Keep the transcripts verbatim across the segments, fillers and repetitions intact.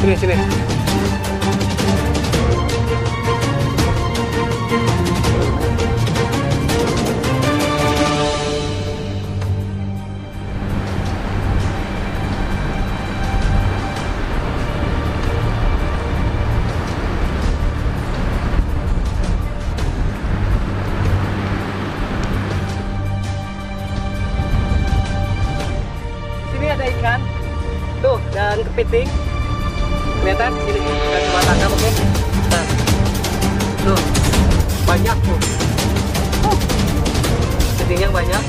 Sini, sini. Sini ada ikan. Tuh, dan kepiting. Kelihatan sini kita coba tangkap, oke? Nah, tuh banyak tuh, uh, kepitingnya banyak.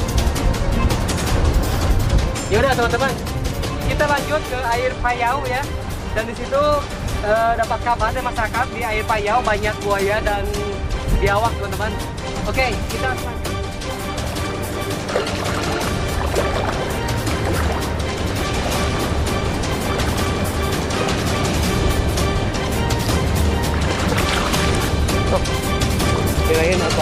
Yaudah teman-teman, kita lanjut ke air Payau ya. Dan di situ eh, dapat kabar dari masyarakat di air Payau banyak buaya dan biawak teman-teman. Oke, kita lanjut. Kirain apa?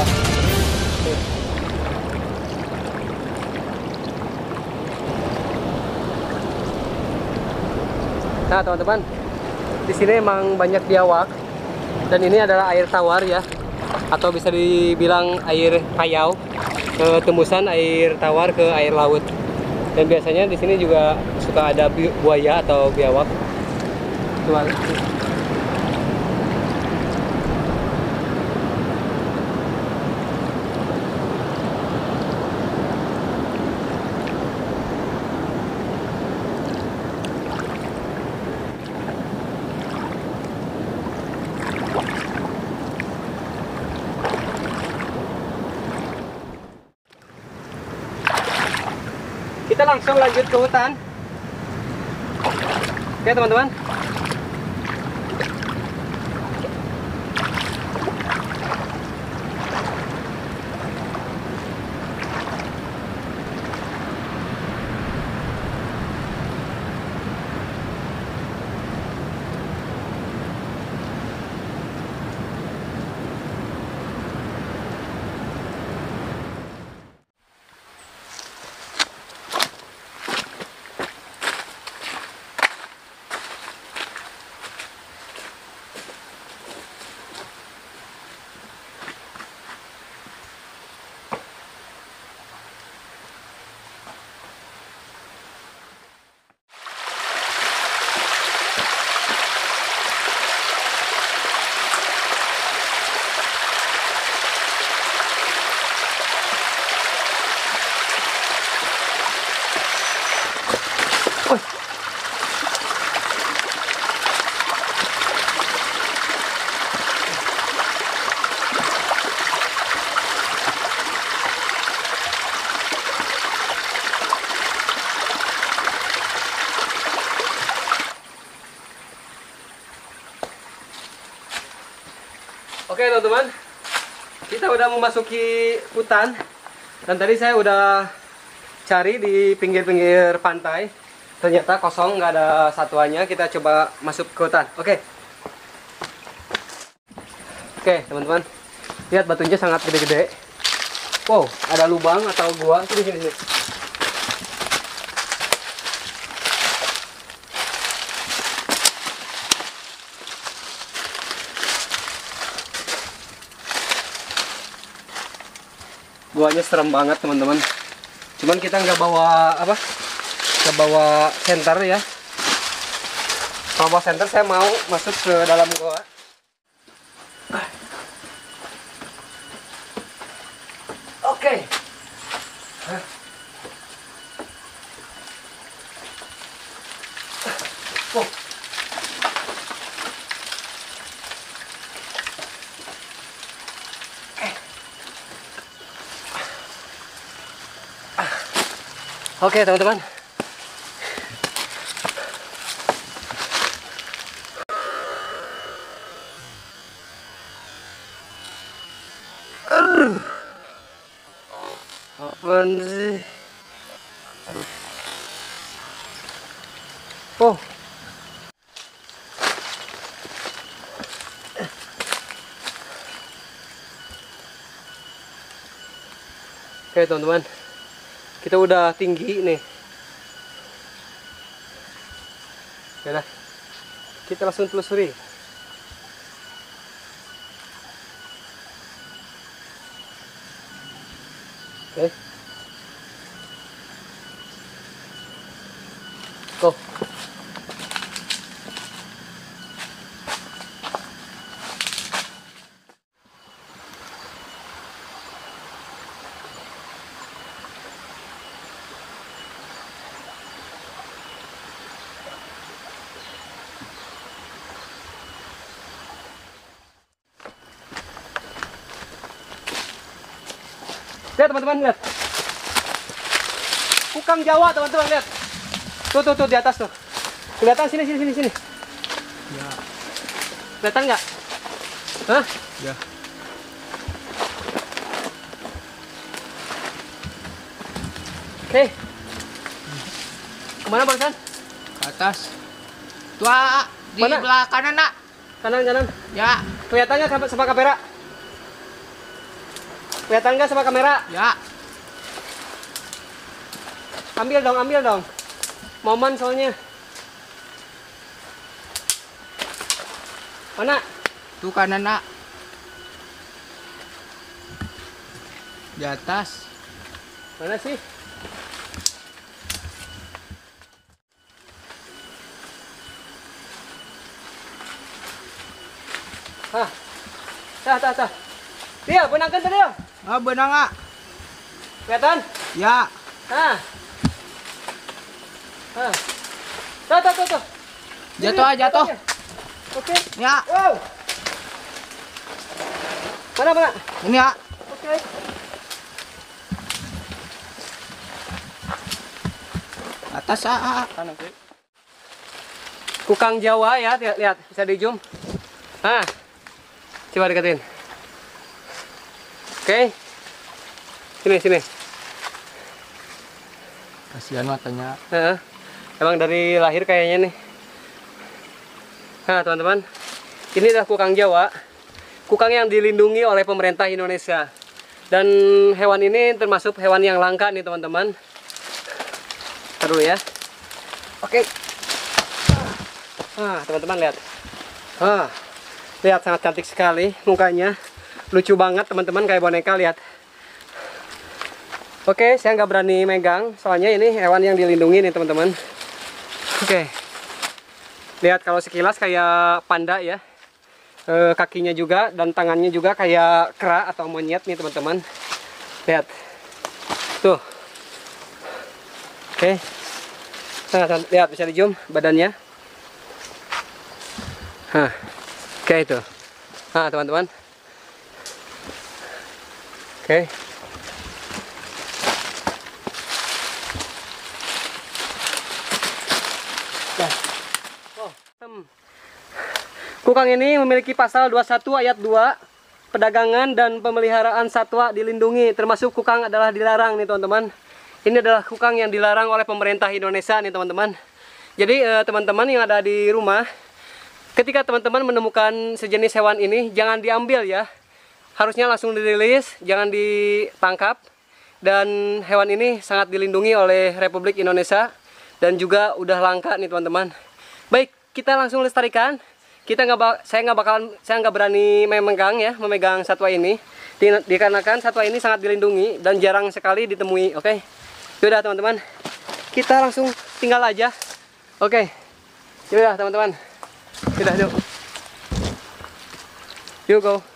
Nah teman-teman, di sini emang banyak biawak dan ini adalah air tawar ya, atau bisa dibilang air Payau, ketembusan air tawar ke air laut. Dan biasanya di sini juga suka ada buaya atau biawak. Tuh. Kita langsung lanjut ke hutan. Oke teman-teman. Oke teman-teman, kita udah memasuki hutan dan tadi saya udah cari di pinggir-pinggir pantai, ternyata kosong, nggak ada satuannya. Kita coba masuk ke hutan. Oke, oke teman-teman, lihat batunya sangat gede-gede. Wow, ada lubang atau gua. Sini sini sini. Guanya serem banget teman-teman. Cuman kita nggak bawa apa? Nggak bawa senter ya. Kalau bawa senter saya mau masuk ke dalam gua. Oke. Oh. Oke teman-teman, aduh, apaan sih? Oh, oke teman-teman, kita udah tinggi nih. Ya dah. Kita langsung telusuri. Oke. Go. Lihat teman-teman, lihat. Kukang Jawa teman-teman, lihat. Tuh tuh tuh di atas tuh. Kelihatan sini sini sini sini. Ya. Kelihatan nggak? Hah? Ya. Oke. Kemana barusan? Ke atas. Tua di Mana? belah kanan, Nak. Kanan kanan. Ya. Kelihatan nggak sama, sama kamera? Kelihatan nggak sama kamera? Ya. Ambil dong, ambil dong. Momen soalnya. Mana? Tuh kanan, Nak. Di atas. Mana sih? Hah. Tah, tah, tah. Dia, benangkan tadi ya. Ah, benang, Nak. Kelihatan? Ya. Hah. Hah. Tuh, tuh, tuh, tuh. Jatuh, ah, jatuh. Oke. Ya. Wow. Mana, mana? Ini, ya. Oke. Atas, ah. ah. Kukang Jawa ya, lihat, lihat. Bisa di zoom. Hah. Coba deketin. Oke. Sini, sini. Kasihan matanya. Nah, emang dari lahir kayaknya nih. Nah, teman-teman. Ini adalah kukang Jawa. Kukang yang dilindungi oleh pemerintah Indonesia. Dan hewan ini termasuk hewan yang langka nih, teman-teman. Ntar dulu ya. Oke. Ah, teman-teman lihat. Ah, lihat sangat cantik sekali mukanya. Lucu banget teman-teman, kayak boneka, lihat. Oke, saya nggak berani megang, soalnya ini hewan yang dilindungi nih teman-teman. Oke. Lihat kalau sekilas kayak panda ya. E, kakinya juga dan tangannya juga kayak kera atau monyet nih teman-teman. Lihat. Tuh. Oke. Nah, lihat bisa di zoom badannya. Hah. Oke itu. Nah, teman-teman. Oke. Nah. Oh, hmm. Kukang ini memiliki pasal dua puluh satu ayat dua, perdagangan dan pemeliharaan satwa dilindungi, termasuk kukang adalah dilarang nih teman-teman. Ini adalah kukang yang dilarang oleh pemerintah Indonesia nih teman-teman. Jadi teman-teman eh, yang ada di rumah, ketika teman-teman menemukan sejenis hewan ini, jangan diambil ya. Harusnya langsung dirilis, jangan ditangkap. Dan hewan ini sangat dilindungi oleh Republik Indonesia dan juga udah langka nih teman-teman. Baik, kita langsung lestarikan. Kita nggak, saya nggak bakalan, saya nggak berani memegang ya, memegang satwa ini. Di, dikarenakan satwa ini sangat dilindungi dan jarang sekali ditemui. Oke, yaudah teman-teman, kita langsung tinggal aja. Oke, yaudah teman-teman, yaudah yuk, yuk go.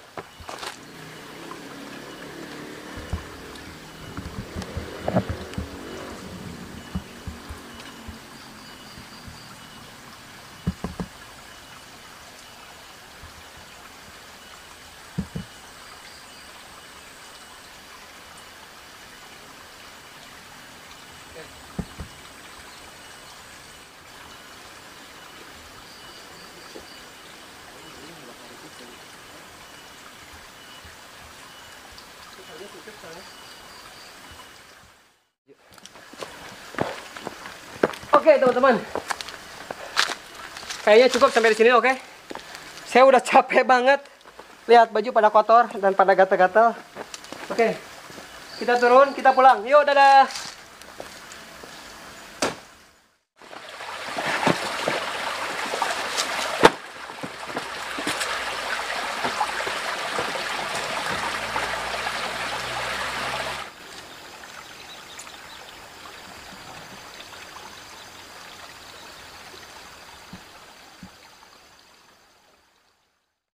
Oke teman-teman, kayaknya cukup sampai di sini. Oke, saya udah capek banget. Lihat baju pada kotor dan pada gatal-gatal. Oke, kita turun, kita pulang. Yuk, dadah.